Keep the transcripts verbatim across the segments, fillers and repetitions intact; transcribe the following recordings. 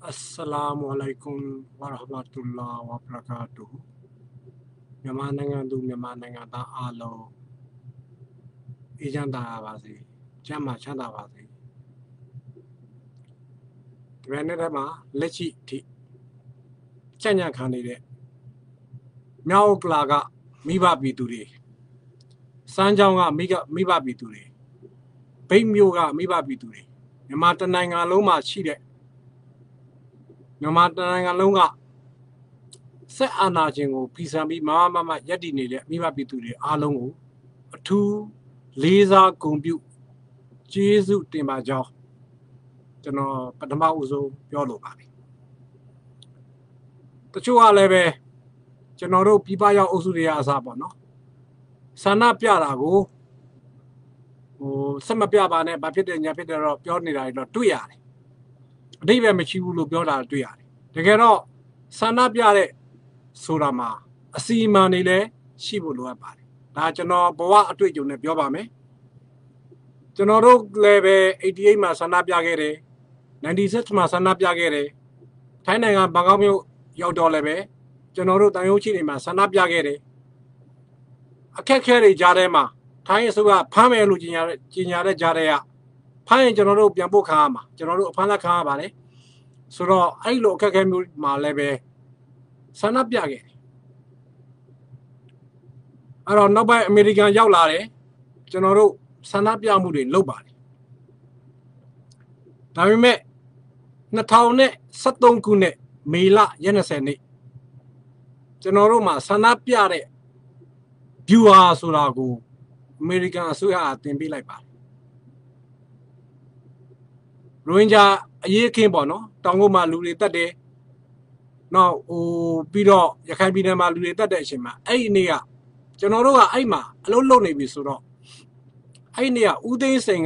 Assalamualaikum warahmatullahi wabarakatuh.မြန်မာနိုင်ငံသူမြန်မာနိုင်ငံသားအားလုံးအေးချမ်းသာပါစေ။ကျန်းမာချမ်းသာပါစေ။ဒီနေ့ထဲမှာလက်ရှိထိကြံ့ကြံ့ခံနေတဲ့မြောက်ကလာကမိဘပြည်သူတွေစမ်းချောင်းကမိကမိဘပြည်သူတွေဗိတ်မျိုးကမိဘပြည်သူတွေမြန်မာတနိုင်ငံလုံးမှာရှိတဲ့မြန်မာတနိုင်ငံလုံးကဆက်အာဏာရှင်ကိုဖီဆန်ပြီးမမမရက်တည်နေတဲ့မိဘပြည်သူတွေအားလုံးကိုအထူးလေးစားဂုဏ်ပြုကျေးဇူးတင်ပါကြောင်းကျွန်တော်ပထမဦးဆုံးပြောလိုပါတယ်တချို့ကလည်းပဲကျွန်တော်တို့ပြည်ပရောက်အုပ်စုတွေအစားပေါ့နော်ဆန္ဒပြတာကိုဟိုဆက်မပြပါနဲ့ဘာဖြစ်တယ်ညာဖြစ်တယ်တော့ပြောနေတာတော့တွေ့ရတယ်အတိတ်ပဲမရှိဘူးလို့ပြောတာတွေ့ရတယ်တကယ်တော့ဆန္ဒပြတဲ့ဆိုတာမှာအစီအမံတွေလည်းရှိဖို့လိုအပ်ပါတယ်ဒါကျွန်တော်ဘဝအတွေ့အကြုံနဲ့ပြောပါမယ်ကျွန်တော်တို့လည်းပဲeighty-eightမှာဆန္ဒပြခဲ့တယ်ninety-sixမှာဆန္ဒပြခဲ့တယ်ထိုင်းနိုင်ငံဘန်ကောက်မြို့ရောက်တော့လည်းပဲကျွန်တော်တို့တန်ရုံးချိတွေမှာဆန္ဒပြခဲ့တယ်အခက်ခဲတွေကြားထဲမှာထိုင်းအစိုးရဖမ်းမယ်လို့ကြီးညာတဲ့ကြီးညာတဲ့ကြားထဲကဖမ်းရင်ကျွန်တော်တို့ပြန်ပို့ခံရမှာကျွန်တော်တို့အဖမ်းလက်ခံရပါတယ်ဆိုတော့အဲ့လိုအခက်ခဲမျိုးမှာလည်းပဲဆန္ဒပြခဲ့တယ်အဲ့တော့နောက်ပိုင်းအမေရိကန်ရောက်လာတယ်ကျွန်တော်တို့ဆန္ဒပြမှုတွေလုပ်ပါတယ်ဒါပေမဲ့two thousand thirteenခုနှစ်မေလရက်twentyနေ့ကျွန်တော်တို့မှာဆန္ဒပြတဲ့ view ဟာဆိုတာကိုအမေရိကန်အစိုးရအတင်ပေးလိုက်ပါတယ်ရိုဟင်ဂျာအရေးအခင်းပေါ့နော်တောင်ကုန်းမှာလူတွေတက်တယ်နောက်ဟိုပြီးတော့ရခိုင်ပြည်နယ်မှာလူတွေတက်တဲ့အချိန်မှာအဲ့ဒီနေ့ကကျွန်တော်တို့ကအဲ့မှာအလုပ်လုပ်နေပြီဆိုတော့အဲ့ဒီနေ့ကဦးသိန်းစိန်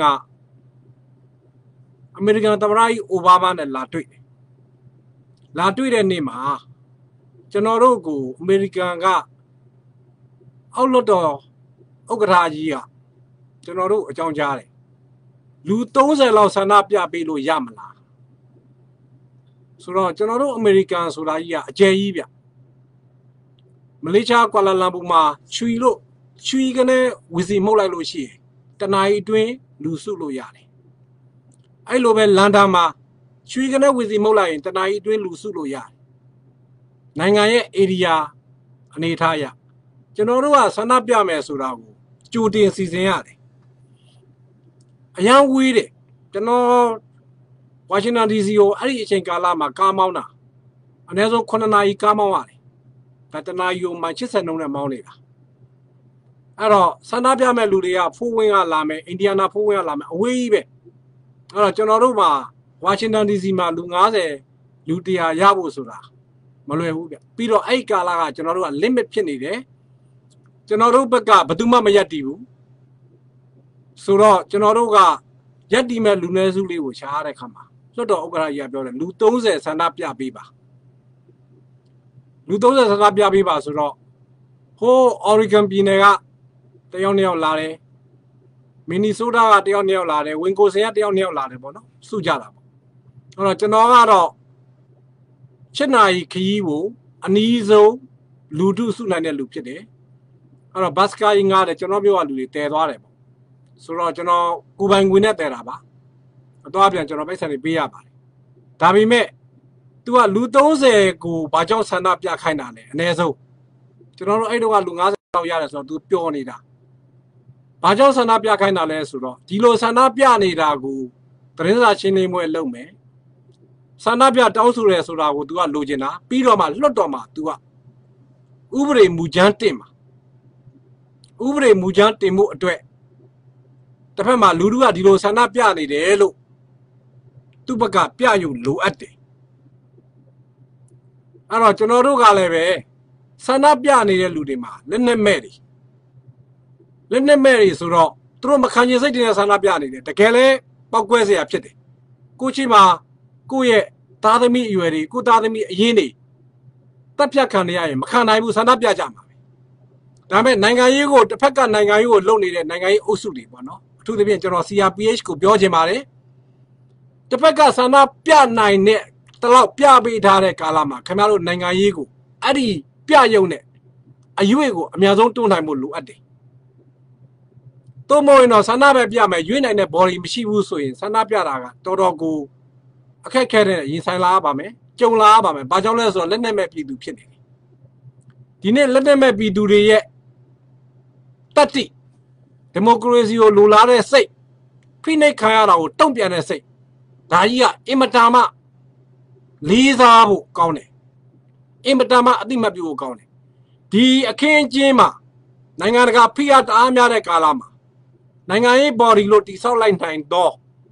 ကအမေရိကန်သမ္မတကြီးအိုဘားမားနဲ့လာတွေ့တယ်လာတွေ့တဲ့နေ့မှာကျွန်တော်တို့ကိုအမေရိကန်ကအောက်လွှတ်တော်ဥက္ကဋ္ဌကြီးကကျွန်တော်တို့အကြောင်းကြားတယ်လူthirtyလောက်ဆန္ဒပြပေးလို့ရမလားဆိုတော့ကျွန်တော်တို့အမေရိကန်ဆိုတာကြီးကအကျယ်ကြီးဗျမလေးရှားကွာလာလမ်ပူမှာချွီလို့ချွီကနေဝီစီမှုတ်လိုက်လို့ရှိရင်တနာရီအတွင်းလူစုလို့ရတယ်အဲ့လိုပဲလန်ဒန်မှာချွီကနေဝီစီမှုတ်လိုက်ရင်တနာရီအတွင်းလူစုလို့ရတယ်နိုင်ငံရဲ့ area အနေထားရကျွန်တော်တို့ကဆန္ဒပြမယ်ဆိုတာကိုကြိုတင်စီစဉ်ရတယ်အရန်ဝေးတယ်ကျွန်တော်ဝါရှင်တန် ဒီ စီ ကိုအဲ့ဒီအချိန်ကာလမှာကားမောင်းတာအနည်းဆုံးnineနာရီကားမောင်းရတယ်ဒါတနာရီကိုမှeightyနှုန်းနဲ့မောင်းနေတာအဲ့တော့ဆန္ဒပြမဲ့လူတွေကဖိုးဝင်းကလာမယ်အိန္ဒိယနာဖိုးဝင်းကလာမယ်အဝေးကြီးပဲအဲ့တော့ကျွန်တော်တို့မှာဝါရှင်တန် ဒီ စီ မှာလူfiftyလူone hundredရဖို့ဆိုတာမလွယ်ဘူးဗျပြီးတော့အဲ့ဒီကာလကကျွန်တော်တို့က limit ဖြစ်နေတယ်ကျွန်တော်တို့ဘက်ကဘယ်သူမှမရက်တည်ဘူးဆိုတော့ကျွန်တော်တို့ကရက်တည်မဲ့လူနည်းစုလေးကိုရှားရတဲ့ခါမှာလွှတ်တော်ဥက္ကဋ္ဌကြီးကပြောတယ်လူthirtyဆန္ဒပြပေးပါလူthirtyဆန္ဒပြပေးပါဆိုတော့ဟို Oregon ပြည်နယ်ကတယောက်နှစ်ယောက်လာတယ်မင်နီဆိုးတားကတယောက်နှစ်ယောက်လာတယ်ဝင်ကိုဆင်ကတယောက်နှစ်ယောက်လာတယ်ပေါ့နော်စုကြတာပေါ့အဲ့တော့ကျွန်တော်ကတော့eightနာရီခရီးကိုအနီးဆုံးလူထုစုနိုင်တဲ့လူဖြစ်တယ်အဲ့တော့ဘတ်စကားကြီးငားတယ်ကျွန်တော်ပြောရလူတွေတည်သွားတယ်ပေါ့ဆိုတော့ကျွန်တော်ကိုပိုင်ငွေနဲ့တည်တာပါအတော့ပြန်ကျွန်တော်ပိုက်ဆံတွေပေးရပါတယ်ဒါပေမဲ့ तू ကလူthirtyကိုဘာကြောင့်ဆန္ဒပြခိုင်းတာလဲအနည်းဆုံးကျွန်တော်တို့အဲ့တော့ကလူfiftyလောက်ရတယ်ဆိုတော့ तू ပျော်နေတာဘာကြောင့်ဆန္ဒပြခိုင်းတာလဲဆိုတော့ဒီလိုဆန္ဒပြနေတာကိုသတင်းစာရှင်းလင်းပွဲလုပ်မယ်ဆန္ဒပြတောင်းဆိုရဲဆိုတာကို तू ကလိုချင်တာပြီးတော့မှလွတ်တော်မှာ तू ကဥပဒေမူကြမ်းတင်မှာဥပဒေမူကြမ်းတင်မှုအတွက်တစ်ဖက်မှာလူလူကဒီလိုဆန္ဒပြနေတယ်လို့သူ့ဘက်ကပြယူလိုအပ်တယ်အဲ့တော့ကျွန်တော်တို့ကလည်းပဲဆန္ဒပြနေတဲ့လူတွေမှာလက်နဲ့မဲ့တွေလက်နဲ့မဲ့တွေဆိုတော့သူတို့မခံချင်စိတ်တွေနဲ့ဆန္ဒပြနေတယ်တကယ်လဲပောက်ကွဲเสียဖြစ်တယ်ကိုချင်းမှာကိုယ့်ရဲ့သားသမီးအရွယ်တွေကိုသားသမီးအရင်တွေတက်ဖြတ်ခံနေရရင်မခံနိုင်ဘူးဆန္ဒပြကြမှာပဲဒါပေမဲ့နိုင်ငံရေးကိုတစ်ဖက်ကနိုင်ငံရေးကိုလုပ်နေတဲ့နိုင်ငံရေးအုပ်စုတွေပေါ့နော်အထူးသဖြင့်ကျွန်တော် C R P H ကိုပြောချင်ပါတယ်တစ်ဖက်ကဆန္ဒပြနိုင်တဲ့တလောက်ပြပေးထားတဲ့ကာလမှာခင်ဗျားတို့နိုင်ငံရေးကိုအဲ့ဒီပြရုံနဲ့အရွေးကိုအများဆုံးတွန်းနိုင်ဖို့လိုအပ်တယ်သို့မဟုတ်ရင်တော့ဆန္ဒပဲပြမယ်ရွေးနိုင်တဲ့ body မရှိဘူးဆိုရင်ဆန္ဒပြတာကတော်တော်ကိုအခက်ခဲတဲ့ရင်ဆိုင်လာရပါမယ်ကြုံလာရပါမယ်ဘာကြောင့်လဲဆိုတော့လက်နက်မဲ့ပြည်သူဖြစ်နေတယ်ဒီနေ့လက်နက်မဲ့ပြည်သူတွေရဲ့တတိဒီမိုကရေစီကိုလိုလားတဲ့စိတ်ဖိနှိပ်ခံရတာကိုတုံ့ပြန်တဲ့စိတ်ဒါကြီးကအင်မတန်မှလေးစားဖို့ကောင်းတယ်အင်မတန်မှအတိမတ်ပြုဖို့ကောင်းတယ်ဒီအခင်းအကျင်းမှာနိုင်ငံတကာဖိအားတအားများတဲ့ကာလမှာနိုင်ငံရေး body လို့တိဆောက်လိုက်နိုင်တော့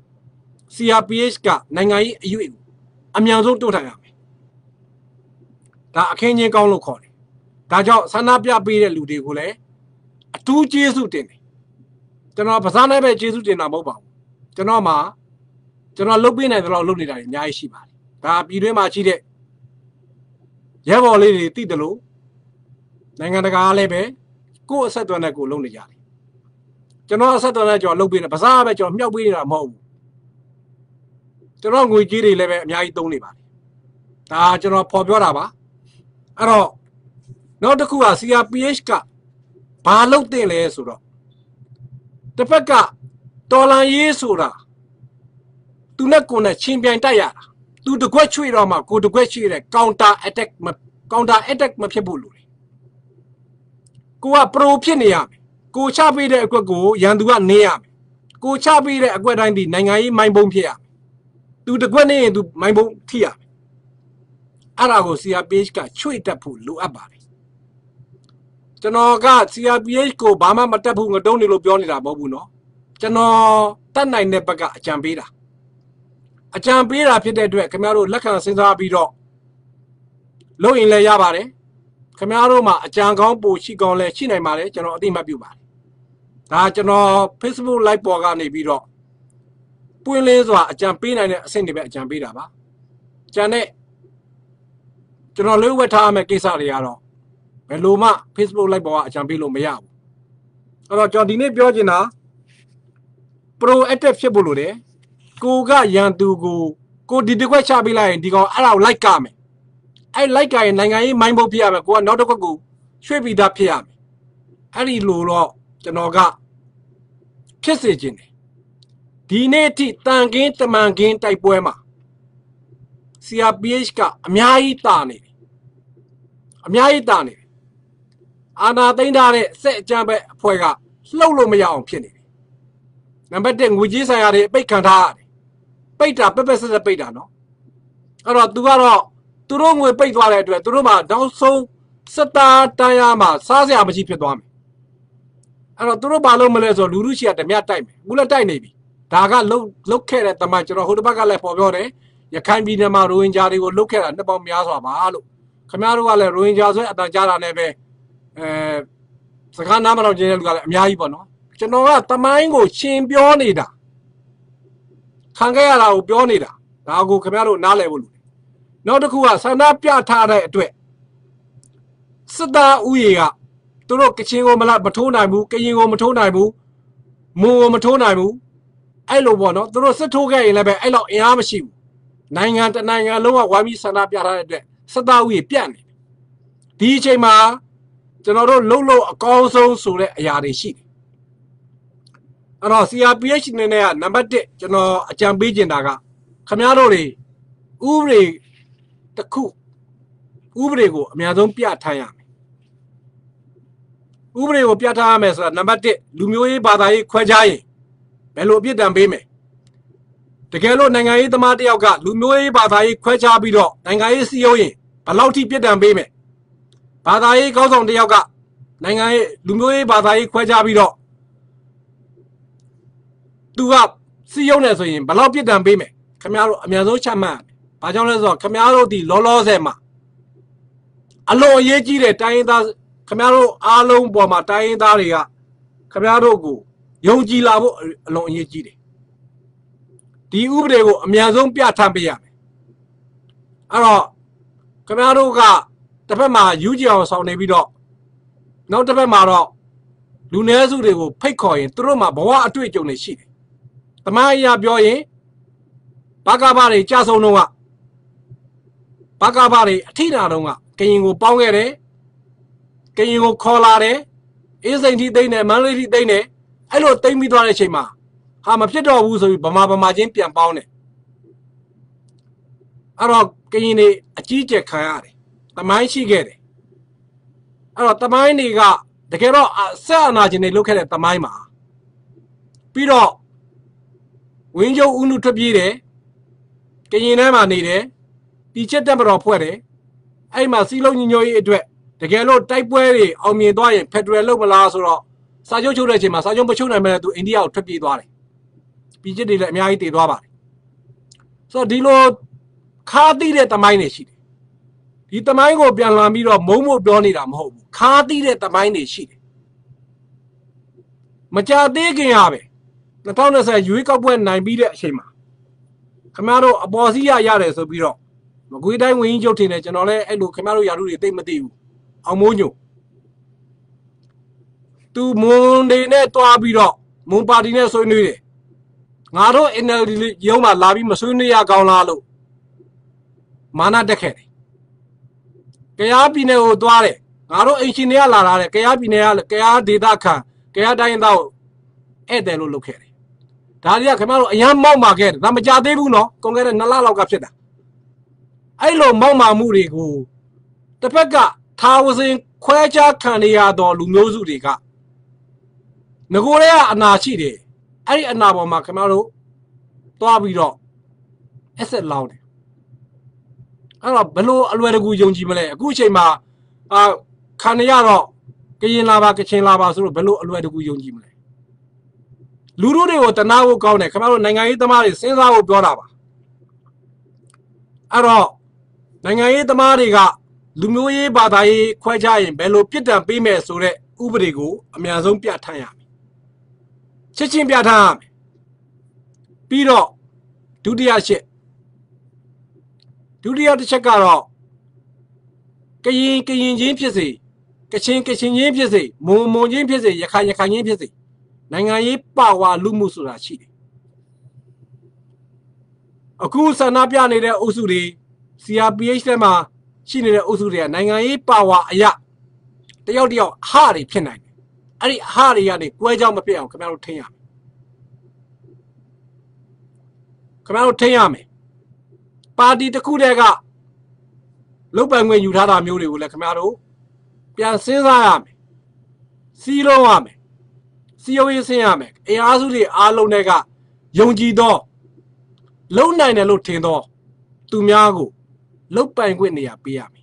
C R P H ကနိုင်ငံရေးအရွေးကိုအများဆုံးတိုးထိုင်ရမယ်ဒါအခင်းချင်းကောင်းလို့ခေါ်တယ်ဒါကြောင့်ဆန္ဒပြပေးတဲ့လူတွေကိုလည်းအထူးကျေးဇူးတင်တယ်ကျွန်တော်ပါးစားနဲ့ပဲကျေးဇူးတင်တာမဟုတ်ပါဘူးကျွန်တော်မှာကျွန်တော်လုပ်ပေးနိုင်တဲ့လောက်လုပ်နေတာတွေအများကြီးရှိပါတယ်ဒါပြည်တွင်းမှာရှိတဲ့ရဲဘော်လေးတွေသိတယ်လို့နိုင်ငံတကာလည်းပဲကိုယ့်အဆက်အသွယ်နဲ့ကိုယ်လုပ်နေကြတယ်ကျွန်တော်အဆက်အသွယ်နဲ့ကျွန်တော်လုပ်ပေးနေပါးစားပဲကျွန်တော်မြှောက်ပေးနေတာမဟုတ်ဘူးကျွန်တော်ငွေကြေးတွေလည်းပဲအများကြီးသုံးနေပါတယ်ဒါကျွန်တော်ဖော်ပြောတာပါအဲ့တော့နောက်တစ်ခုက C R P H ကဘာလုပ်တင်လဲဆိုတော့တစ်ဖက်ကတော်လန်ရေးဆိုတာသူနဲ့ကိုယ်နဲ့ချင်းပြိုင်တိုက်ရတာသူတကွက်ချွေတော့မှကိုတကွက်ချွေတဲ့ counter attack counter attack မဖြစ်ဘူးလို့လေကိုက pro ဖြစ်နေရမယ်ကိုချပေးတဲ့အကွက်ကိုရန်သူကနေရမယ်ကိုချပေးတဲ့အကွက်တိုင်းဒီနိုင်ငံရေးမိုင်းပုံဖြစ်ရမယ်သူတကွက်နေရင်သူမိုင်းပုံထိရမယ်အဲ့ဒါကို C R P H ကချွေတတ်ဖို့လိုအပ်ပါတယ်ကျွန်တော်က C R P H ကိုဘာမှမတက်ဘူးငတုံးနေလို့ပြောနေတာမဟုတ်ဘူးနော်ကျွန်တော်တတ်နိုင်တဲ့ဘက်ကအကြံပေးတာအကြံပေးတာဖြစ်တဲ့အတွက်ခင်ဗျားတို့လက်ခံစဉ်းစားပြီးတော့လုပ်ရင်လည်းရပါတယ်ခင်ဗျားတို့မှာအကြံကောင်းပိုရှိကောင်းလည်းရှိနိုင်ပါတယ်ကျွန်တော်အသိမှတ်ပြုပါတယ်ဒါကျွန်တော် Facebook live ပေါ်ကနေပြီးတော့ပွင့်လင်းစွာအကြံပေးနိုင်တဲ့အဆင့်တွေပဲအကြံပေးတာပါကြံတဲ့ကျွန်တော်လေးဝက်ထားမယ့်ကိစ္စတွေကတော့ဘယ်လိုမှ Facebook live ပေါ်ကအကြံပေးလို့မရဘူးအဲ့တော့ကျွန်တော်ဒီနေ့ပြောချင်တာ proactive ဖြစ်ဖို့လိုတယ်ကိုကရန်သူကိုကိုဒီတစ်ခွက်ချပေးလိုက်ရင်ဒီကောင်အဲ့ဒါကိုလိုက်ကမယ်အဲ့လိုက်ကရင်နိုင်ငံရေးမိုင်းဖို့ဖြစ်ရမယ်ကိုကနောက်တစ်ခွက်ကိုရွှေ့ပြီးသားဖြစ်ရမယ်အဲ့ဒီလိုတော့ကျွန်တော်ကဖြစ်စေခြင်းတယ်ဒီနေ့အထိတန်ကင်းတမန်ကင်းတိုက်ပွဲမှာ C R P H ကအများကြီးတာနေတယ်အများကြီးတာနေတယ်အာဏာသိမ်းထားတဲ့စက်အကြမ်းပဲအဖွဲ့ကလှုပ်လို့မရအောင်ဖြစ်နေတယ်နံပါတ်တစ်ငွေကြေးဆိုင်ရာတွေပိတ်ခံထားရတယ်ပိတ်တာပက်ပက်ဆက်ဆက်ပိတ်တာနော်အဲ့တော့သူကတော့သူတို့ငွေပိတ်သွားတဲ့အတွက်သူတို့မှာနောက်ဆုံးစတာတန်ရမှာစားစရာမရှိဖြစ်သွားမယ်အဲ့တော့သူတို့ဘာလို့မလဲဆိုလူလူရှိကဓမြတိုက်မယ်ဘူးလည်းတိုက်နေပြီဒါကလုတ်လုတ်ခဲ့တဲ့တမန်ကျွန်တော်ဟိုတစ်ပတ်ကလည်းပေါ်ပြောတယ်ရခိုင်ပြည်နယ်မှာရိုဟင်ဂျာတွေကိုလုတ်ခဲ့တာနှစ်ပေါင်းများစွာပါလို့ခင်ဗျားတို့ကလည်းရိုဟင်ဂျာဆိုအတန်ကြားတာနဲ့ပဲအဲစကားနားမတော်ခြင်းတဲ့လူကလည်းအများကြီးပေါ့နော်ကျွန်တော်ကတမိုင်းကိုရှင်ပြောနေတာခံခဲ့ရတာကိုပြောနေတာဒါကိုခင်ဗျားတို့နားလည်ဖို့လိုတယ်နောက်တစ်ခုကဆန္ဒပြထားတဲ့အတွက်စစ်သားဥယေကသူတို့ကချင်ကိုမလားမထိုးနိုင်ဘူးကရင်ကိုမထိုးနိုင်ဘူးမွန်ကိုမထိုးနိုင်ဘူးအဲ့လိုပေါ့နော်သူတို့စစ်ထိုးခဲ့ရင်လည်းပဲအဲ့လောက်အင်အားမရှိဘူးနိုင်ငံတနိုင်ငံလုံးကဝိုင်းပြီးဆန္ဒပြထားတဲ့အတွက်စစ်သားဥယေပြတ်နေတယ်ဒီအချိန်မှာကျွန်တော်တို့လှုပ်လို့အကောင်းဆုံးဆိုတဲ့အရာတွေရှိတယ်အဲ့တော့ C R P H နေနဲ့ကနံပါတ်တစ်ကျွန်တော်အကြံပေးချင်တာကခင်ဗျားတို့တွေဥပဒေတစ်ခုဥပဒေကိုအများဆုံးပြဋ္ဌာန်းရမယ်ဥပဒေကိုပြဋ္ဌာန်းရမယ်ဆိုတာနံပါတ်တစ်လူမျိုးရေးဘာသာရေးခွဲခြားရင်ဘယ်လိုအပြစ်ဒဏ်ပေးမယ်တကယ်လို့နိုင်ငံရေးသမားတယောက်ကလူမျိုးရေးဘာသာရေးခွဲခြားပြီးတော့နိုင်ငံရေးစီယုံရင်ဘယ်လောက်ထိပြစ်ဒဏ်ပေးမယ်ဘာသာရေးကောင်းဆောင်တယောက်ကနိုင်ငံရေးလူမျိုးရေးဘာသာရေးခွဲခြားပြီးတော့သူကစီယုံနေဆိုရင်ဘယ်လောက်ပြစ်ဒဏ်ပေးမယ်ခင်ဗျားတို့အများဆုံးချမှတ်ဘာကြောင့်လဲဆိုတော့ခင်ဗျားတို့ဒီလောလောဆယ်မှာအလွန်အရေးကြီးတဲ့တိုင်းရင်းသားခင်ဗျားတို့အားလုံးပေါ်မှာတိုင်းရင်းသားတွေကခင်ဗျားတို့ကိုယုံကြည်လာဖို့အလွန်အရေးကြီးတယ်ဒီဥပဒေကိုအများဆုံးပြဋ္ဌာန်းပေးရမယ်အဲ့တော့ခင်ဗျားတို့ကတစ်ဖက်မှာယူကြည်အောင်ဆောင်နေပြီးတော့နောက်တစ်ဖက်မှာတော့လူနည်းစုတွေကိုဖိတ်ခေါ်ရင်သူတို့မှာဘဝအတွေ့အကြုံတွေရှိတယ်တမိုင်းအရာပြောရင်ဘာကဘာတွေကြာဆုံးတော့ကဘာကဘာတွေအထိနာတော့ကကရင်ကိုပေါင်းခဲ့တယ်ကရင်ကိုခေါ်လာတယ်အေးစိန်ထိသိမ့်တယ်မန္တလေးထိသိမ့်တယ်အဲ့လိုသိမ့်ပြီးသွားတဲ့အချိန်မှာဟာမဖြစ်တော့ဘူးဆိုပြီးဗမာဗမာချင်းပြန်ပေါင်းတယ်အဲ့တော့ကရင်တွေအကြီးကျယ်ခံရတယ်တမိုင်းရှိခဲ့တယ်အဲ့တော့တမိုင်းတွေကတကယ်တော့ဆက်အနာကျင်တွေလုပ်ခဲ့တဲ့တမိုင်းမှာပြီးတော့ဝင်းကျုံဦးနုထွက်ပြေးတယ်ကရင်ထဲမှာနေတယ်ပြည်ချက်တက်မတော်ဖွဲ့တယ်အဲ့မှာစီလုံးညညရေးအတွက်တကယ်လို့တိုက်ပွဲတွေအောင်မြင်သွားရင်ဖက်ဒရယ်လုပ်မလားဆိုတော့စာချုပ်ချုပ်တဲ့အချိန်မှာစာချုပ်မချုပ်နိုင်မဲ့သူအိန္ဒိယကိုထွက်ပြေးသွားတယ်ပြည်ချက်တွေလည်းအများကြီးတည်သွားပါတယ်ဆိုတော့ဒီလိုခါတိတဲ့တမိုင်းတွေရှိတယ်ဒီတမိုင်းကိုပြန်လာပြီးတော့မုံမို့ပြောနေတာမဟုတ်ဘူးခါတိတဲ့တမိုင်းတွေရှိတယ်မကြသေးခင်ရပဲ၂၀၂၀ရွေးကောက်ပွဲနိုင်ပြီးတဲ့အချိန်မှာခင်ဗျားတို့အပေါ်စီးရရတယ်ဆိုပြီးတော့မကွေးတိုင်းဝင်းကြီးချုပ်ထင်တယ်ကျွန်တော်လည်းအဲ့လိုခင်ဗျားတို့ယာရုတွေသိမသိဘူးအောင်မိုးညိုသူမွန်တွေနဲ့တွားပြီးတော့မွန်ပါတီနဲ့ဆွေးနွေးတယ်ငါတို့ N L D ရုံးမှာလာပြီးမဆွေးနွေးရကောင်းလားလို့မာနတက်ခဲ့တယ်ကယားပြည်နယ်ကိုတွားတယ်ငါတို့အင်ရှင်တွေကလာလာတယ်ကယားပြည်နယ်ကကယားဒေသခံကယားတိုင်းသားကိုဧည့်သည်လို့လုပ်ခဲ့တယ်ဒါတွေကခင်ဗျားတို့အရန်မောက်မာခဲ့တယ်ဒါမကြသေးဘူးနော်ကုန်ခဲ့တဲ့နှစ်လလောက်ကဖြစ်တာအဲ့လိုမောက်မာမှုတွေကိုတစ်ဖက်ကထာဝစဉ်ခွဲခြားခံရသောလူမျိုးစုတွေကငကိုယ်ရဲ့အနာရှိတယ်အဲ့ဒီအနာပေါ်မှာခင်ဗျားတို့တွားပြီးတော့အဆက်လောင်းတယ်အဲ့တော့ဘလို့အလွယ်တကူယုံကြည်မလဲအခုအချိန်မှာအာခံရတော့ကရင်လာပါကချင်လာပါဆိုတော့ဘလို့အလွယ်တကူယုံကြည်မလဲလူတို့တွေကိုတနာဖို့ကောင်းတယ်ခင်ဗျားတို့နိုင်ငံရေးသမားတွေစဉ်းစားဖို့ပြောတာပါအဲ့တော့နိုင်ငံရေးသမားတွေကလူမျိုးရေးဘာသာရေးခွဲခြားရင်ဘယ်လိုပြစ်ဒဏ်ပေးမယ်ဆိုတဲ့ဥပဒေကိုအများဆုံးပြဋ္ဌာန်းရမယ်ချက်ချင်းပြဋ္ဌာန်းရမယ်ပြီးတော့ဒုတိယချက်ဒုတိယတစ်ချက်ကတော့ကရင်ကရင်ချင်းဖြစ်စေကချင်ကချင်ချင်းဖြစ်စေမွန်မွန်ချင်းဖြစ်စေရခိုင်ရခိုင်ချင်းဖြစ်စေနိုင်ငံရေးပါဝါလူမှုဆိုတာရှိတယ်အခုဆန္ဒပြနေတဲ့အုပ်စုတွေ C R P H ထဲမှာရှိနေတဲ့အုပ်စုတွေကနိုင်ငံရေးပါဝါအရာတယောက်တယောက်အဟတွေဖြစ်နိုင်တယ်အဲ့ဒီအဟတွေကနေကွဲကြောင်းမဖြစ်အောင်ခင်ဗျားတို့ထိန်းရမယ်ခင်ဗျားတို့ထိန်းရမယ်ပါတီတစ်ခုတည်းကလုတ်ပိုင်ခွင့်ယူထားတာမျိုးတွေကိုလည်းခင်ဗျားတို့ပြန်စဉ်းစားရမယ်စီးလုံးရမယ်စီယိုရေးဆင်းရမယ်အင်အားစုတွေအားလုံးတွေကယုံကြည်သောလုံနိုင်တယ်လို့ထင်သောသူများကိုလုတ်ပိုင်ခွင့်နေရာပေးရမယ်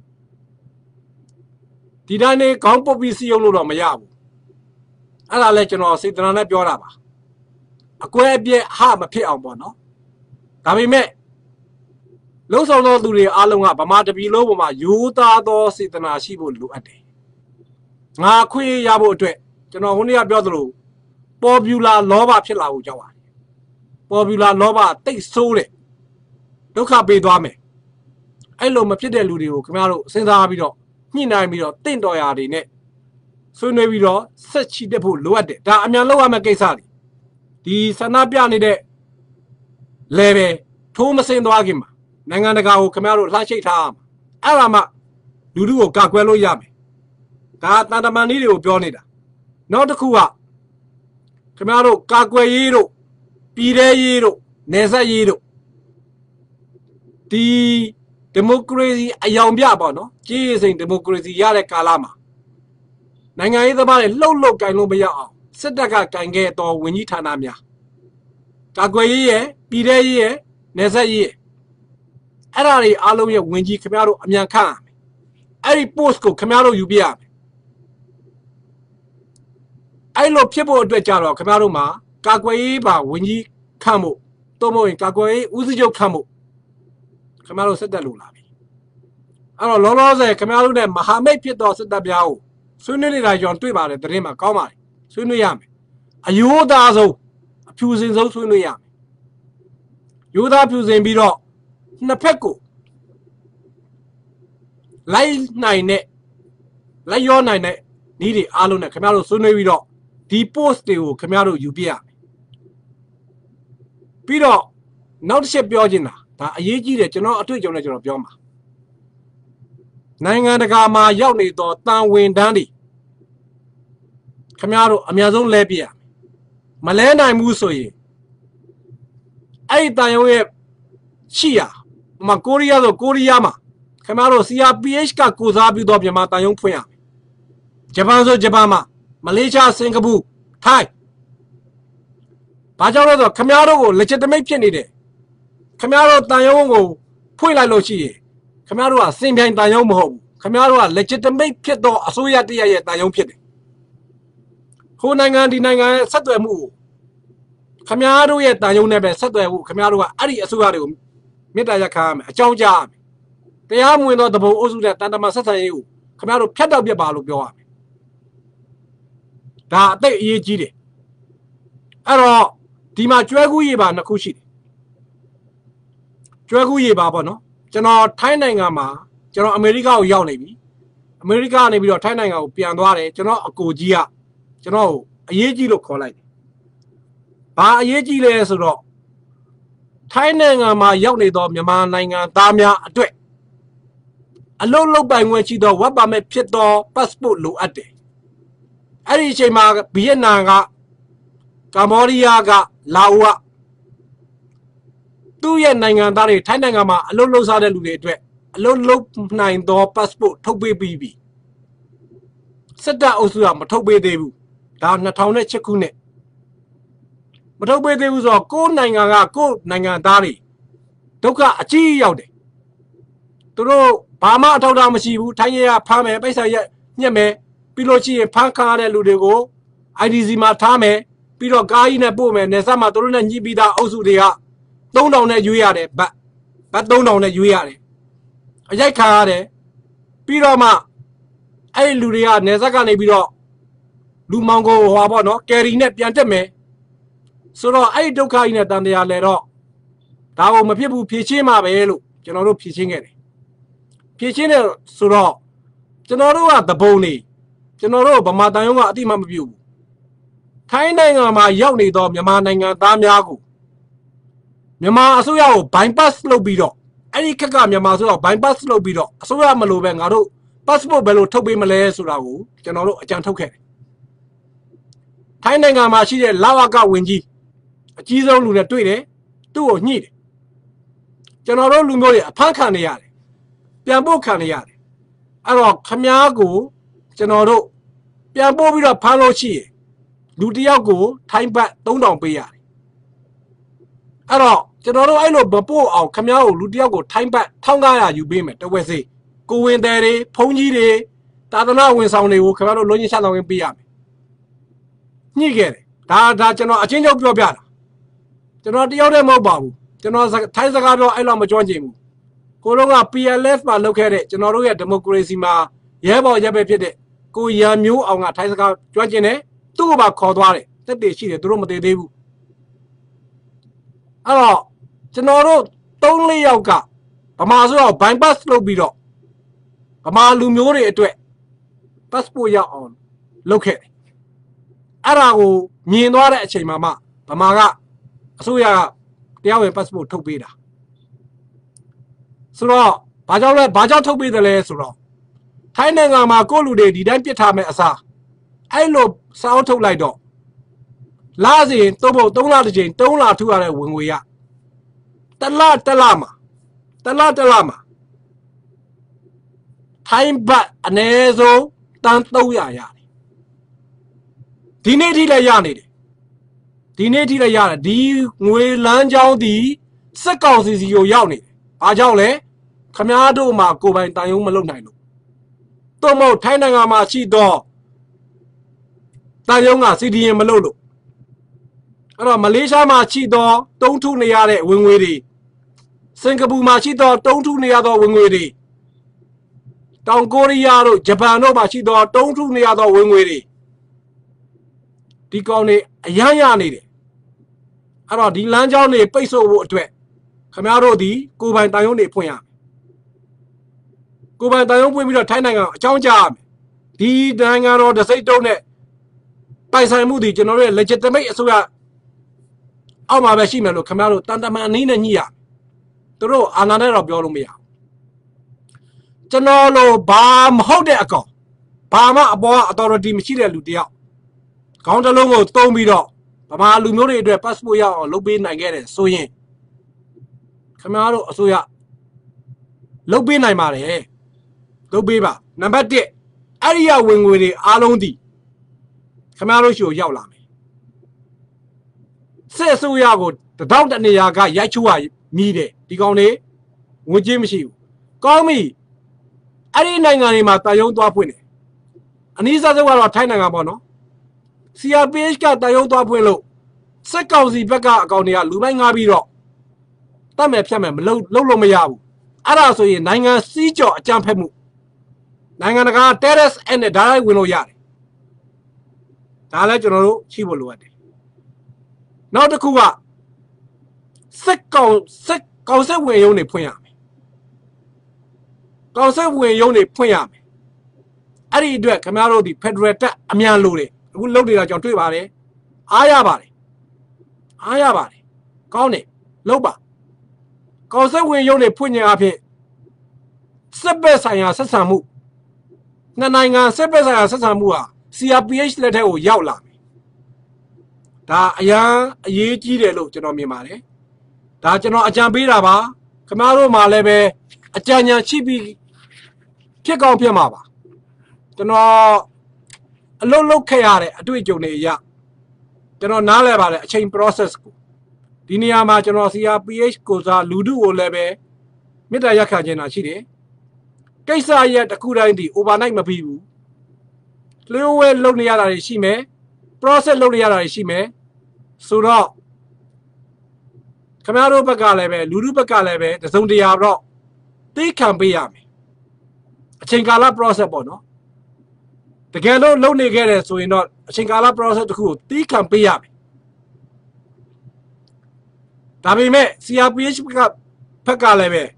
ဒီတိုင်းနေခေါင်းပုတ်ပြီးစီယုံလို့တော့မရဘူးအဲ့ဒါလဲကျွန်တော်စေတနာနဲ့ပြောတာပါအကွဲအပြဲအဟမဖြစ်အောင်ပေါ့နော်ဒါပေမဲ့လုံဆောင်သောသူတွေအားလုံးကဗမာတပြည်လုံးပေါ်မှာယူသားသောစေတနာရှိဖို့လိုအပ်တယ်ငါခွင့်ရဖို့အတွက်ကျွန်တော်ဟိုနေ့ကပြောသလိုပေါ်ပူလာလောဘဖြစ်လာဖို့ကြောက်ပါတယ်ပေါ်ပူလာလောဘတိတ်ဆိုးတယ်ဒုက္ခပေးသွားမယ်အဲ့လိုမဖြစ်တဲ့လူတွေကိုခင်ဗျားတို့စဉ်းစားပြီးတော့ညှိနှိုင်းပြီးတော့တင့်တော်ရာတွေနဲ့ဆွေးနွေးပြီးတော့ဆက်ချီတက်ဖို့လိုအပ်တယ်ဒါအမြန်လောက်ရမယ့်ကိစ္စတွေဒီဆန္ဒပြနေတဲ့ level ထိုးမစင်သွားခင်မှာနိုင်ငံတကာကိုခင်ဗျားတို့လှမ်းချိတ်ထားအောင်အဲ့ဒါမှလူလူကိုကာကွယ်လို့ရမယ်ဒါတန်တမန်လေးတွေကိုပြောနေတာနောက်တစ်ခုကခင်ဗျားတို့ကာကွယ်ရေးတို့ပြည်ထဲရေးတို့နယ်စပ်ရေးတို့ဒီဒီမိုကရေစီအယောင်ပြပေါ့နော်ကြီးစိန်ဒီမိုကရေစီရတဲ့ကာလမှာနိုင်ငံရေးသမားတွေလှုပ်လှုပ်ကင်လို့မရအောင်စစ်တပ်ကကင်ခဲ့တော်ဝင်ကြီးဌာနများကာကွယ်ရေးရဲ့ပြည်ထဲရေးရဲ့နယ်စပ်ရေးရဲ့အဲ့ဒါတွေအားလုံးရဲ့ဝင်ကြီးခင်ဗျားတို့အမြန်ခန့်ရမယ်အဲ့ဒီ post ကိုခင်ဗျားတို့ယူပြရမယ်အဲ့လိုဖြစ်ဖို့အတွက်ကြတော့ခင်ဗျားတို့မှာကာကွယ်ရေးပါဝင်ကြီးခန့်ဖို့တော့မဟုတ်ရင်ကာကွယ်ရေးဦးစီးချုပ်ခန့်ဖို့ခင်ဗျားတို့စစ်တပ်လို့လာပြီအဲ့တော့လောလောဆယ်ခင်ဗျားတို့နဲ့မဟာမိတ်ဖြစ်တော်စစ်တပ်များကိုဆွေးနွေးနေတာကြောင့်တွေ့ပါတယ်တရင်မှာကောင်းပါတယ်ဆွေးနွေးရမယ်အယိုးသားဆုံးအဖြူစင်ဆုံးဆွေးနွေးရမယ်ရိုးသားဖြူစင်ပြီးတော့နှစ်ဖက်ကိုလိုက်နိုင်တဲ့လိုက်ရောနိုင်တဲ့ဤတွေအားလုံးနဲ့ခင်ဗျားတို့ဆွေးနွေးပြီးတော့ဒီ post တွေကိုခင်ဗျားတို့ယူပြရမယ်ပြီးတော့နောက်တစ်ချက်ပြောချင်တာဒါအရေးကြီးတယ်ကျွန်တော်အတွေ့အကြုံနဲ့ကျွန်တော်ပြောမှာနိုင်ငံတကာမှာရောက်နေတော့တန်ဝင်တန်းတွေခင်ဗျားတို့အများဆုံးလဲပြရမလဲနိုင်ဘူးဆိုရင်အဲ့ဒီတန်ရုံရဲ့ရှိရမကိုရီးယားဆိုကိုရီးယားမှာခင်ဗျားတို့ C R P H ကကိုစားပြုတော့မြန်မာတန်ရုံဖွင့်ရမယ်ဂျပန်ဆိုဂျပန်မှာမလေးရှားစင်ကာပူထိုင်းဘာကြောင့်လဲဆိုတော့ခင်ဗျားတို့ကို legitimate ဖြစ်နေတယ်ခင်ဗျားတို့တန်ရုံကိုဖွင့်လိုက်လို့ရှိရင်ခင်ဗျားတို့ကစင်ပြိုင်တန်ရုံမဟုတ်ဘူးခင်ဗျားတို့က legitimate ဖြစ်တော့အစိုးရတရရဲ့တန်ရုံဖြစ်တယ်ဟိုနိုင်ငံဒီနိုင်ငံရဲ့ဆက်သွယ်မှုခင်ဗျားတို့ရဲ့တန်ရုံနဲ့ပဲဆက်သွယ်ဖို့ခင်ဗျားတို့ကအဲ့ဒီအစိုးရတွေကိုမေတ္တာရပ်ခံရမယ်အကြောင်းကြားရမယ်တရားမဝင်သောတဘုံအုပ်စုနဲ့တန်တမာဆက်ဆံရေးကိုခင်ဗျားတို့ဖြတ်တောက်ပြပါလို့ပြောရမယ်ဒါအသိအရေးကြီးတယ်အဲ့တော့ဒီမှာကျွဲကူးရေပါနှစ်ခုရှိတယ်ကျွဲကူးရေပါပေါ့နော်ကျွန်တော်ထိုင်းနိုင်ငံမှာကျွန်တော်အမေရိကကိုရောက်နေပြီအမေရိကကနေပြီးတော့ထိုင်းနိုင်ငံကိုပြန်သွားတယ်ကျွန်တော်အကိုကြီးကကျွန်တော်အရေးကြီးလို့ခေါ်လိုက်တယ်ဘာအရေးကြီးလဲဆိုတော့ထိုင်းနိုင်ငံမှာရောက်နေသောမြန်မာနိုင်ငံသားများအတွက်အလုံးလုံးပိုင်ခွင့်ရှိသော work permit ဖြစ်သော passport လိုအပ်တယ်အဲ့ဒီအချိန်မှာဗီယက်နမ်ကကမ္ဘောဒီးယားကလာအိုကသူ့ရဲ့နိုင်ငံသားတွေထိုင်းနိုင်ငံမှာအလုံးလုံးစားတဲ့လူတွေအတွက်အလုံးလုံးနိုင်သော passport ထုတ်ပေးပြီးပြီစစ်တပ်အုပ်စုကမထုတ်ပေးသေးဘူးဒါနှစ်ထောင်ရှစ်ခုနှစ်မထုတ်ပေးသေးဘူးဆိုတော့ကိုယ်နိုင်ငံကကိုယ်နိုင်ငံသားတွေဒုက္ခအကြီးရောက်တယ်သူတို့ဘာမှအထောက်အထားမရှိဘူးထိုင်းရဲကဖမ်းမယ်ပိတ်ဆိုင်ရက်ညှက်မယ်ပြီးလို့ရှိရင်ဖမ်းခံရတဲ့လူတွေကို I D C မှာထားမယ်ပြီးတော့ကားကြီးနဲ့ပို့မယ်နေဆက်မှာသူတို့နဲ့ညှိပြီးသားအုပ်စုတွေကသုံးထောင်နဲ့ရွေးရတယ်ဘတ်ဘတ်သုံးထောင်နဲ့ရွေးရတယ်အရိုက်ခံရတယ်ပြီးတော့မှအဲ့ဒီလူတွေကနေဆက်ကနေပြီးတော့လူမောင်ကိုဟွာပေါ့နော်ကယ်ရီနဲ့ပြန်တက်မယ်ဆိုတော့အဲ့ဒီဒုက္ခကြီးနဲ့တန်တရားလဲတော့ဒါကိုမဖြစ်ဘူးဖြည့်ချင်းမှာပဲလို့ကျွန်တော်တို့ဖြည့်ချင်းခဲ့တယ်ဖြည့်ချင်းတယ်ဆိုတော့ကျွန်တော်တို့ကသဘုံနေကျွန်တော်တို့ဗမာတန်ရုံးကအတိမမပြုတ်ဘူးထိုင်းနိုင်ငံမှာရောက်နေသောမြန်မာနိုင်ငံသားများကိုမြန်မာအစိုးရကို bypass လုပ်ပြီးတော့အဲ့ဒီခက်ကမြန်မာအစိုးရကို bypass လုပ်ပြီးတော့အစိုးရမလို့ပဲငါတို့ passport ဘယ်လိုထုတ်ပေးမလဲဆိုတာကိုကျွန်တော်တို့အကြံထုတ်ခဲ့တယ်ထိုင်းနိုင်ငံမှာရှိတဲ့လာဝကဝင်ကြီးအကြီးဆုံးလူနဲ့တွေ့တယ်သူ့ကိုညှိတယ်ကျွန်တော်တို့လူမျိုးတွေအဖမ်းခံနေရတယ်ပြန်ပို့ခံနေရတယ်အဲ့တော့ခမားကိုကျွန်တော်တို့ပြန်ပို့ပြီးတော့ဖမ်းလို့ရှိရင်လူတစ်ယောက်ကိုထိုင်းဘတ်သုံးထောင်ပေးရတယ်အဲ့တော့ကျွန်တော်တို့အဲ့လိုမပို့အောင်ခမားကိုလူတစ်ယောက်ကိုထိုင်းဘတ်တစ်ထောင်ငါးရာယူပေးမယ်တဝက်စေးကိုဝင်တယ်တွေဖုန်းကြီးတွေတာသနာဝန်ဆောင်တွေကိုခမားတို့လုံးချင်းချဆောင်ပေးရမယ်ညှိခဲ့တယ်ဒါဒါကျွန်တော်အချင်းချင်းပြောပြတာကျွန်တော်တယောက်တည်းမဟုတ်ပါဘူးကျွန်တော်ထိုင်းစကားပြောအဲ့လောက်မကြွချင်ဘူးကိုလုံးက P L F မှာလုပ်ခဲ့တဲ့ကျွန်တော်တို့ရဲ့ဒီမိုကရေစီမှာရဲဘော်ရဲပဲဖြစ်တဲ့ကိုရံမျိုးအောင်ကထိုင်းစကားကြွချင်တယ်သူ့ကိုပါခေါ်သွားတယ်တက်တည်ရှိတယ်သူတို့မတည်သေးဘူးအဲ့တော့ကျွန်တော်တို့သုံးလေးယောက်ကဗမာဆိုတော့ bypass လုပ်ပြီးတော့ဗမာလူမျိုးတွေအတွက် passport ရအောင်လုပ်ခဲ့တယ်အဲ့ဒါကိုမြင်သွားတဲ့အချိန်မှာမှဗမာကအစိုးရကတရားဝင် passport ထုတ်ပေးတာဆိုတော့ဘာကြောင့်လဲဘာကြောင့်ထုတ်ပေးတယ်လဲဆိုတော့ထိုင်းနိုင်ငံမှာကိုလူတွေဒီတိုင်းပြစ်ထားမဲ့အစားအဲ့လိုစောင်းထုတ်လိုက်တော့လာစီသုံးဖို့သုံးလတစ်ချိန်သုံးလထူရတဲ့ဝင်ငွေရတလတလမှာတလတလမှာထိုင်းဘတ်အနည်းဆုံးတန်သုံးရာရတယ်ဒီနေ့ထိလည်းရနေတယ်ဒီနေ့ထိလည်းရတယ်ဒီငွေလမ်းကြောင်းဒီစက်ကောင်စီစီကိုရောက်နေတယ်ဘာကြောင့်လဲခမားတို့မှာကိုပိုင်တန်ယုံမလုပ်နိုင်လို့တော့မဟုတ်ထိုင်းနိုင်ငံမှာရှိတော့တန်ယုံကစီဒီရင်မလုပ်လို့အဲ့တော့မလေးရှားမှာရှိတော့တုံးထုနေရတဲ့ဝင်ငွေတွေစင်ကာပူမှာရှိတော့တုံးထုနေရသောဝင်ငွေတွေတောင်ကိုရီးယားတို့ဂျပန်တို့မှာရှိတော့တုံးထုနေရသောဝင်ငွေတွေဒီကောင်တွေအရန်ရနေတယ်အဲ့တော့ဒီလမ်းကြောင်းတွေပိတ်ဆို့ဖို့အတွက်ခမားတို့ဒီကိုပိုင်တန်ယုံတွေဖွင့်ရမယ်ကိုပိုင်တန်ယုံဖွင့်ပြီးတော့ထိုင်းနိုင်ငံအကြောင်းကြားရမယ်ဒီနိုင်ငံတော်တစိမ့်တုံးနဲ့ပိုင်ဆိုင်မှုဒီကျွန်တော်တို့ရဲ့ legitimate အစိုးရအောက်မှာပဲရှိမယ်လို့ခမားတို့တန်တမန်အနည်းနဲ့ညှိရသူတို့အာဏာနဲ့တော့ပြောလို့မရဘူးကျွန်တော်လိုဘာမဟုတ်တဲ့အကောင်ဘာမှအပေါ်က authority မရှိတဲ့လူတယောက်ခေါင်းတစ်လုံးကိုတုံးပြီးတော့ဗမာလူမျိုးတွေအတွက် passport ရအောင်လုပ်ပေးနိုင်ခဲ့တယ်ဆိုရင်ခင်ဗျားတို့အစိုးရလုပ်ပေးနိုင်ပါတယ်လုပ်ပေးပါနံပါတ်တစ်အဲ့ဒီရဝင်ငွေတွေအားလုံးဒီခင်ဗျားတို့ရှိကိုရောက်လာမယ်စစ်အစိုးရကိုတောက်တနေရာကရိုက်ချိုးရမြည်တယ်ဒီကောင်တွေငွေကြေးမရှိဘူးကောင်းပြီအဲ့ဒီနိုင်ငံတွေမှာတာယုံသွားဖွင့်တယ်အနည်းစားဆုံးကတော့ထိုင်းနိုင်ငံပေါ့နော် C R P H ကတာယုံသွားဖွင့်လို့စက်ကောင်စီဘက်ကအကောင်တွေကလူမိုင်းငါပြီးတော့တတ်မယ်ဖြတ်မယ်မလုပ်လုပ်လို့မရဘူးအဲ့ဒါဆိုရင်နိုင်ငံစီးကြော်အကြမ်းဖက်မှုနိုင်ငံတကာ terrorist act နဲ့ဒါလိုက်ဝင်လို့ရတယ်ဒါလည်းကျွန်တော်တို့ရှိဖို့လိုအပ်တယ်နောက်တစ်ခုကစက်ကောင်စက်ကောင်ဆက်ဝင်ရုံးတွေဖွင့်ရမယ်ကောင်ဆက်ဝင်ရုံးတွေဖွင့်ရမယ်အဲ့ဒီအတွက်ခင်ဗျားတို့ဒီ Federal တက်အမြန်လို့တယ်အခုလုပ်နေတာကျွန်တော်တွေ့ပါတယ်အားရပါတယ်အားရပါတယ်ကောင်းတယ်လုပ်ပါကောင်ဆက်ဝင်ရုံးတွေဖွင့်ခြင်းအဖြစ်စစ်ဘက်ဆိုင်ရာဆက်ဆံမှုနှစ်နိုင်ငံစစ်ဘက်ဆိုင်ရာဆက်ဆံမှုဟာ C R P H လက်ထက်ကိုရောက်လာပြီဒါအရန်အရေးကြီးတယ်လို့ကျွန်တော်မြင်ပါတယ်ဒါကျွန်တော်အကြံပေးတာပါခင်ဗျားတို့မှလည်းပဲအကြံဉာဏ်ရှိပြီးဖြစ်ကောင်းဖြစ်မှာပါကျွန်တော်အလုပ်လုပ်ခဲ့ရတဲ့အတွေ့အကြုံတွေအရကျွန်တော်နားလည်ပါတယ်အချိန် process ကိုဒီနေရာမှာကျွန်တော် C R P H ကိုစားလူထုကိုလည်းပဲမေတ္တာရက်ခံခြင်းတာရှိတယ်ကိစ္စရက်တစ်ခုတိုင်းဒီ overnight မပြီးဘူးလျှို့ဝှက်လုပ်နေရတာတွေရှိမယ် process လုပ်နေရတာတွေရှိမယ်ဆိုတော့ခင်ဗျားတို့ဘက်ကလည်းပဲလူထုဘက်ကလည်းပဲတစုံတရာတော့သိခံပေးရမယ်အချိန်ကာလ process ပေါ့နော်တကယ်လို့လုပ်နေခဲ့တယ်ဆိုရင်တော့အချိန်ကာလ process တစ်ခုကိုသိခံပေးရမယ်ဒါပေမဲ့ C R P H ဘက်ကဘက်ကလည်းပဲ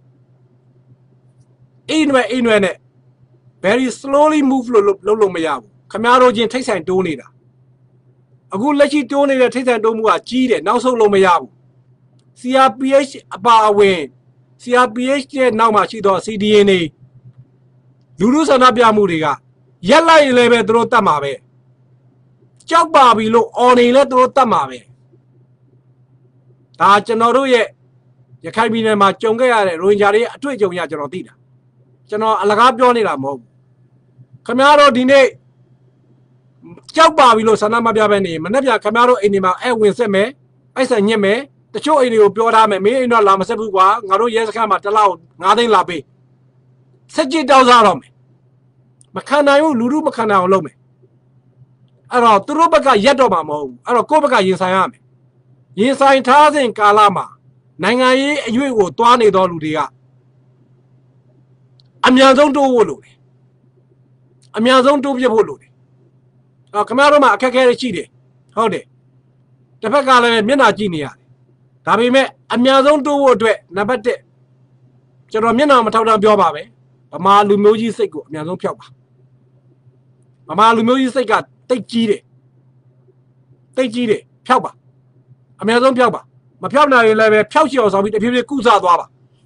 အိမ်နွယ်အိမ်နွယ်နဲ့ very slowly move လို့လုပ်လို့မရဘူးခင်ဗျားတို့ချင်းထိတ်ဆိုင်တိုးနေတာအခုလက်ရှိတိုးနေတဲ့ထိတ်ဆိုင်တိုးမှုကကြီးတယ်နောက်ဆုံးလို့မရဘူး C R P H အပါအဝင် C R P H ရဲ့နောက်မှာရှိသော C D N တွေလူလူဆန္ဒပြမှုတွေကရက်လိုက်ရင်လည်းပဲသူတို့တတ်မှာပဲကြောက်ပါပြီလို့အော်နေလဲသူတို့တတ်မှာပဲဒါကျွန်တော်တို့ရဲ့ရခိုင်ပြည်နယ်မှာကြုံခဲ့ရတဲ့ရိုဟင်ဂျာတွေအတွေ့အကြုံရကျွန်တော်သိတာကျွန်တော်အလကားပြောနေတာမဟုတ်ဘူးခင်ဗျားတို့ဒီနေ့ကြောက်ပါပြီလို့ဆန္ဒမပြဘဲနေမနေ့ပြန်ခင်ဗျားတို့အိမ်ဒီမှာအဲ့ဝင်ဆက်မယ်အဲ့ဆက်ညစ်မယ်တချို့အိမ်တွေကိုပြောထားမယ်မင်းအိမ်တော့လာမဆက်ဘူးကွာငါတို့ရဲစခန်းမှာတစ်လောက်ငါးသိန်းလာပေးဆက်ကြည့်တောက်စားတော့မယ်မခံနိုင်ဘူးလူလူမခံနိုင်အောင်လုပ်မယ်အဲ့တော့သူတို့ဘက်ကရက်တော့မှာမဟုတ်ဘူးအဲ့တော့ကိုယ့်ဘက်ကရင်ဆိုင်ရမယ်ရင်ဆိုင်ထားစဉ်ကာလမှာနိုင်ငံရေးအရွေ့ကိုတွားနေသောလူတွေကအများဆုံးတိုးဖို့လိုတယ်အများဆုံးတိုးပြဖို့လိုတယ်အော်ခင်ဗျားတို့မှာအခက်အခဲတွေရှိတယ်ဟုတ်တယ်တစ်ဖက်ကလည်းမျက်နှာကြည့်နေရတယ်ဒါပေမဲ့အများဆုံးတိုးဖို့အတွက်နံပါတ်တစ်ကျွန်တော်မျက်နှာမထောက်တန်းပြောပါပဲဗမာလူမျိုးကြီးစိတ်ကိုအများဆုံးဖျောက်ပါဗမာလူမျိုးကြီးစိတ်ကတိတ်ကြီးတယ်တိတ်ကြီးတယ်ဖျောက်ပါအများဆုံးဖျောက်ပါမဖျောက်နိုင်ရင်လည်းပဲဖျောက်ချင်အောင်ဆောင်ပြီးတဖြည်းဖြည်းကုစားသွားပါ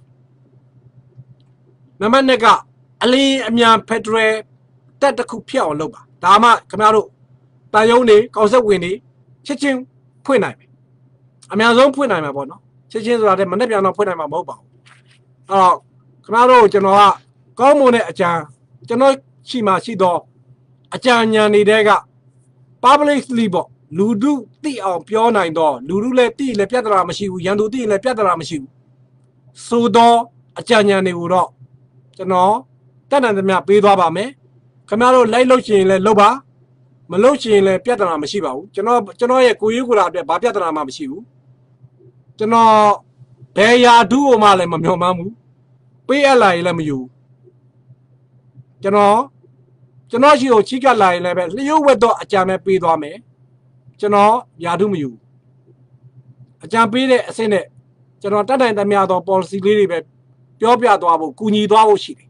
နံပါတ်နှစ်ကအလင်းအမြန်ဖက်ဒရယ်တက်တစ်ခုဖျက်အောင်လုပ်ပါဒါမှခင်ဗျားတို့တာယုံနေကောင်ဆက်ဝင်နေချက်ချင်းဖွင့်နိုင်မယ်အများဆုံးဖွင့်နိုင်မှာပေါ့နော်ချက်ချင်းဆိုတာတဲ့မနေ့ပြန်တော့ဖွင့်နိုင်မှာမဟုတ်ပါဘူးအဲ့တော့ခင်ဗျားတို့ကျွန်တော်ကကောင်းမွန်တဲ့အကြံကျွန်တော်ရှိမှရှိတော့အကြံဉာဏ်နေတဲ့က publicly ပေါ့လူထုသိအောင်ပြောနိုင်တော့လူထုလည်းသိလည်းပြဿနာမရှိဘူးရန်သူသိလည်းပြဿနာမရှိဘူးဆိုတော့အကြံဉာဏ်တွေကိုတော့ကျွန်တော်တက်တန်သမျှပေးသွားပါမယ်ခင်ဗျားတို့လိုက်လို့ရှိရင်လည်းလုပ်ပါမလုပ်ရှိရင်လည်းပြဿနာမရှိပါဘူးကျွန်တော်ကျွန်တော်ရဲ့ကိုရေးကိုယ်တာအတွက်ဘာပြဿနာမှမရှိဘူးကျွန်တော်ဘယ်ရာဓုကိုမှလည်းမမျှော်မှန်းဘူးပေးအပ်လာရင်လည်းမယူကျွန်တော်ကျွန်တော်ရှိကိုချိကလာရင်လည်းပဲလျှို့ဝှက်တော့အကြံပဲပေးသွားမယ်ကျွန်တော်ယာဓုမယူအကြံပေးတဲ့အဆင့်နဲ့ကျွန်တော်တတ်နိုင်သမျှသော policy လေးတွေပဲပြောပြသွားဖို့ကူညီသွားဖို့ရှိတယ်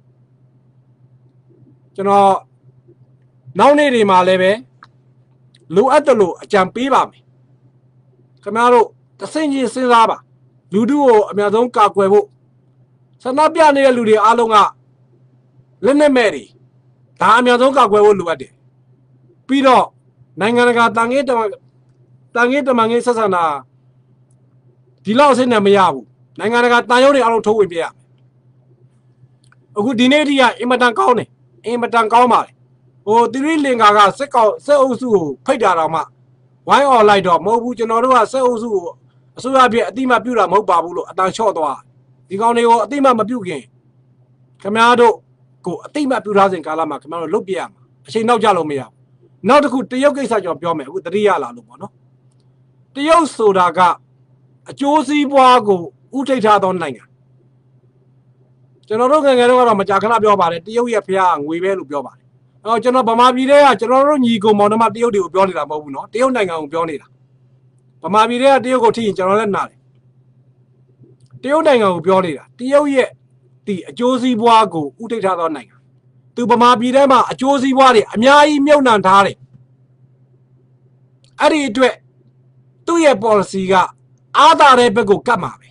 ကျွန်တော်နောက်နေ့တွေမှာလည်းပဲလိုအပ်တယ်လို့အကြံပေးပါမယ်ခင်ဗျားတို့တဆင့်ချင်းစဉ်းစားပါလူထုကိုအများဆုံးကာကွယ်ဖို့ဆန္ဒပြနေတဲ့လူတွေအားလုံးကလက်နဲ့မဲ့တွေဒါအများဆုံးကောက်ွယ်ဖို့လိုအပ်တယ်ပြီးတော့နိုင်ငံတကာတန်ငယ်တမတန်ငယ်တမငယ်ဆက်ဆံတာဒီလောက်အဆင့်နဲ့မရဘူးနိုင်ငံတကာတန်ရုံးတွေအလုံးထိုးဝင်ပြရမယ်အခုဒီနေ့ဒီကအင်မတန်ကောင်းတယ်အင်မတန်ကောင်းပါတယ်ဟိုသီရိလင်္ကာကစက်ကောက်စက်အုပ်စုကိုဖိတ်တာတော့မှဝိုင်းអော်လိုက်တော့မဟုတ်ဘူးကျွန်တော်တို့ကစက်အုပ်စုကိုအစိုးရပြည့်အတိမပြုတာမဟုတ်ပါဘူးလို့အတန်လျှော့သွားဒီကောင်တွေကိုအတိမမပြုခင်ခင်ဗျားတို့ကိုအတိမပြုထားစဉ်ကာလမှာခင်ဗျားတို့လုတ်ပြရမှာအချိန်နောက်ကြလို့မရဘူးနောက်တစ်ခုတရုတ်ကိစ္စကျွန်တော်ပြောမယ်အခုတတိယလာလို့ပေါ့နော်တရုတ်ဆိုတာကအကျိုးစီးပွားကိုဥထိပ်ထားသောနိုင်ငံကျွန်တော်တို့ငယ်ငယ်တော့ကတော့မကြာခဏပြောပါတယ်တရုတ်ရဲ့ဖျားငွေပဲလို့ပြောပါတယ်အော်ကျွန်တော်ဗမာပြည်ထဲကကျွန်တော်တို့ညီကိုမောင်နှမတရုတ်တွေကိုပြောနေတာမဟုတ်ဘူးနော်တရုတ်နိုင်ငံကိုပြောနေတာဗမာပြည်ထဲကတရုတ်ကိုထိရင်ကျွန်တော်လည်းနားတယ်တရုတ်နိုင်ငံကိုပြောနေတာတရုတ်ရဲ့ဒီအကျိုးစီးပွားကိုဥထိပ်ထားသောနိုင်ငံသူဗမာပြည်ထဲမှာအကျိုးစီးပွားတွေအများကြီးမြုပ်နှံထားတယ်အဲ့ဒီအတွက်သူ့ရဲ့ policy ကအာသာတဲ့ဘက်ကိုကတ်မှာပဲ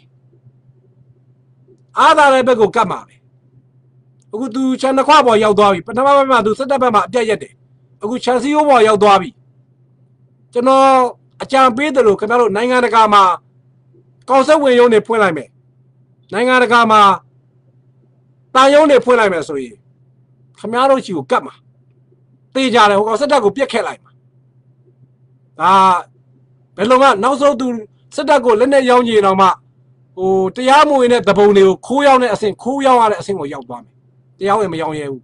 အာသာတဲ့ဘက်ကိုကတ်မှာပဲအခုသူချန်တခွပေါ်ရောက်သွားပြီပထမဘက်မှာသူစစ်တပ်ဘက်မှာအပြတ်ရက်တယ်အခုချန်စီယိုးပေါ်ရောက်သွားပြီကျွန်တော်အကြံပေးတယ်လို့ခင်ဗျားတို့နိုင်ငံတကာမှာကောင်ဆက်ဝင်ရုံးတွေဖွင့်လိုက်မယ်နိုင်ငံတကာမှာတာယုံးတွေဖွင့်လိုက်မယ်ဆိုရင်ခင်ဗျားတို့ချီကိုကတ်မှာတေးကြတယ်ဟိုကောင်စစ်တပ်ကိုပြက်ခက်လိုက်မှာဒါဘယ်လိုမှနောက်ဆုံးသူစစ်တပ်ကိုလက်နဲ့ရောင်းကြည့်တော့မှဟိုတရားမဝင်တဲ့သဘုံတွေကိုခိုးရောက်တဲ့အဆင့်ခိုးရောက်ရတဲ့အဆင့်ကိုရောက်သွားမယ်တရားဝင်မရောင်းရဲဘူး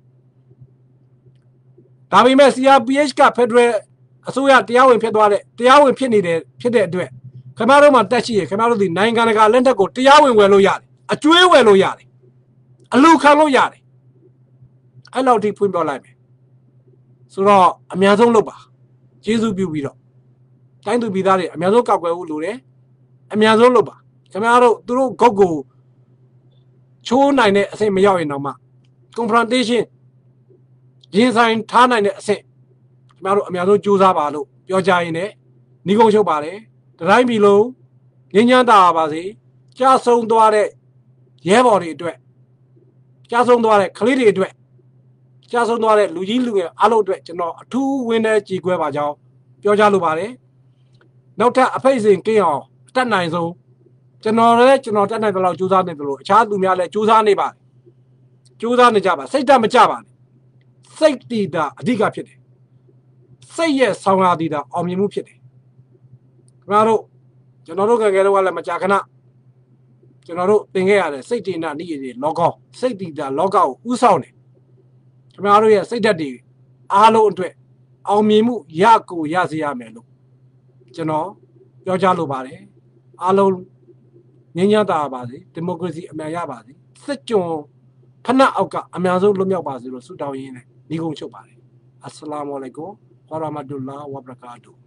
ဒါပေမဲ့ C R P H က Federal အစိုးရတရားဝင်ဖြစ်သွားတဲ့တရားဝင်ဖြစ်နေတဲ့ဖြစ်တဲ့အတွက်ခင်ဗျားတို့မှတက်ရှိရခင်ဗျားတို့ဒီနိုင်ငံတကာလက်ထက်ကိုတရားဝင်ဝယ်လို့ရတယ်အကျွေးဝယ်လို့ရတယ်အလူခံလို့ရတယ်အဲ့လောက်ထိဖွင့်ပြလိုက်မယ်ဆိုတော့အများဆုံးလုပ်ပါကျေးဇူးပြုပြီးတော့တိုင်းသူပြည်သားတွေအများဆုံးကောက်ွယ်ဖို့လိုတယ်အများဆုံးလုပ်ပါခင်ဗျားတို့သူတို့ဂုတ်ကိုချိုးနိုင်တဲ့အဆင့်မရောက်ရင်တော့မှ confrontation ရင်ဆိုင်ထားနိုင်တဲ့အဆင့်ခင်ဗျားတို့အများဆုံးကြိုးစားပါလို့ပြောကြရင်လည်းညီကုန်းချုပ်ပါတယ်တတိုင်းပြည်လုံးငြိမ်းချမ်းသာပါစေကြားဆုံးသွားတဲ့ရဲဘော်တွေအတွက်ကြားဆုံးသွားတဲ့ကလေးတွေအတွက်ကြားဆုံးသွားတဲ့လူကြီးလူငယ်အားလုံးအတွက်ကျွန်တော်အထူးဝင်းနေကြည်ခွဲပါကြောင်းပြောကြလိုပါတယ်နောက်ထပ်အဖိတ်စင်ကင်းအောင်အတက်နိုင်ဆုံးကျွန်တော်လည်းကျွန်တော်တက်နိုင်တဲ့လောက်ကြိုးစားနေတယ်လို့အခြားသူများလည်းကြိုးစားနေပါတယ်ကြိုးစားနေကြပါစိတ်ဓာတ်မကြပါနဲ့စိတ်တည်တာအဓိကဖြစ်တယ်စိတ်ရဲ့ဆောင်းရာတည်တာအောင်မြင်မှုဖြစ်တယ်ခင်ဗျားတို့ကျွန်တော်တို့ငယ်ငယ်တော့လည်းမကြာခဏကျွန်တော်တို့သင်ခဲ့ရတယ်စိတ်တည်နာနည်းရည်လောကောစိတ်တည်တာလောကကိုဥဆောင်တယ်ခင်ဗျားတို့ရဲ့စိတ်ဓာတ်တွေအားလုံးအတွက်အောင်မြင်မှုရကိုရစေရမယ်လို့ကျွန်တော်ပြောကြားလိုပါတယ်အားလုံးငြိမ်းချမ်းသာပါစေဒီမိုကရေစီအမြန်ရပါစေစစ်ကြုံဖနက်အောက်ကအများဆုံးလွတ်မြောက်ပါစေလို့ဆုတောင်းရင်းနဲ့ညီကုန်းချုပ်ပါတယ်အစ္စလာမ်အလိုင်ကွမ်ဝါရမတ်တူလာဝဘရကာတူ